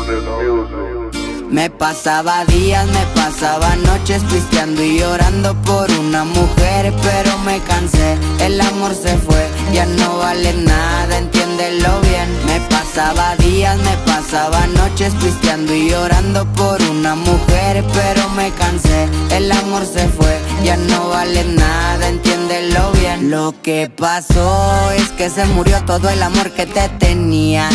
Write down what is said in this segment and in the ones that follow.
Me pasaba días, me pasaba noches pisteando y llorando por una mujer, pero me cansé, el amor se fue, ya no vale nada, entiéndelo bien. Me pasaba días, me pasaba noches pisteando y llorando por una mujer, pero me cansé, el amor se fue, ya no vale nada, entiéndelo bien. Lo que pasó es que se murió todo el amor que te tenía.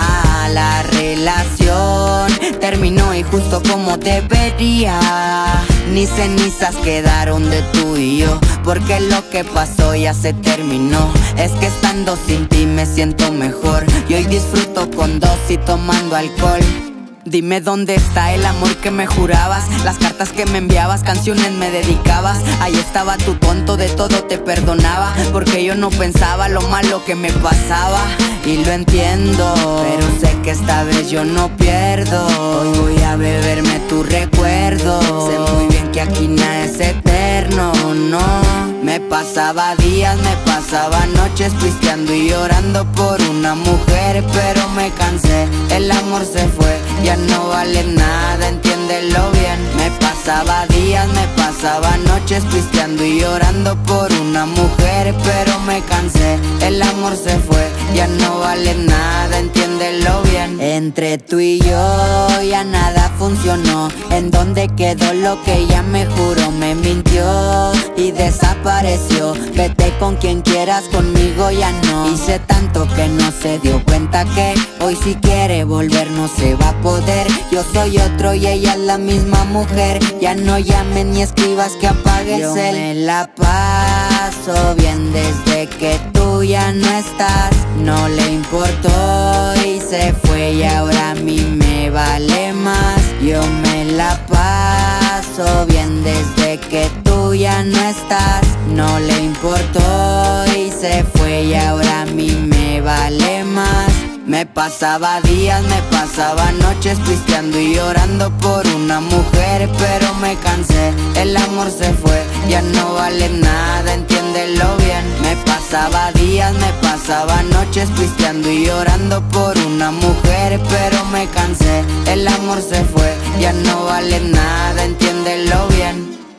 La relación terminó y justo como debería. Ni cenizas quedaron de tú y yo, porque lo que pasó ya se terminó. Es que estando sin ti me siento mejor, y hoy disfruto con dos y tomando alcohol. Dime dónde está el amor que me jurabas, las cartas que me enviabas, canciones me dedicabas. Ahí estaba tu tonto, de todo te perdonaba, porque yo no pensaba lo malo que me pasaba. Y lo entiendo, pero sé que esta vez yo no pierdo. Hoy voy a beberme tu recuerdo. Sé muy bien que aquí nada es eterno, no. Me pasaba días, me pasaba noches pisteando y llorando por una mujer, pero me cansé, el amor se fue, ya no vale nada, entiéndelo bien. Me pasaba días, me pasaba noches pisteando y llorando por una mujer, pero me cansé, el amor se fue, ya no vale nada, entiéndelo bien. Entre tú y yo ya nada funcionó. ¿En dónde quedó lo que ella me juró? Me mintió y desapareció. Vete con quien quieras, conmigo ya no. Hice tanto que no se dio cuenta que hoy si quiere volver no se va a poder. Yo soy otro y ella es la misma mujer. Ya no llames ni escribas que apagues el cel. Yo me la paso bien desde que tú ya no estás. No le importó y se fue y ahora a mí me vale más. Yo me la paso bien desde que tú ya no estás. No le importó y se fue y ahora a mí me vale más. Me pasaba días, me pasaba noches pisteando y llorando por una mujer, pero me cansé, el amor se fue, ya no vale nada, entiéndelo bien. Me pasaba días, me pasaba noches pisteando y llorando por una mujer, pero me cansé, el amor se fue, ya no vale nada, entiéndelo bien.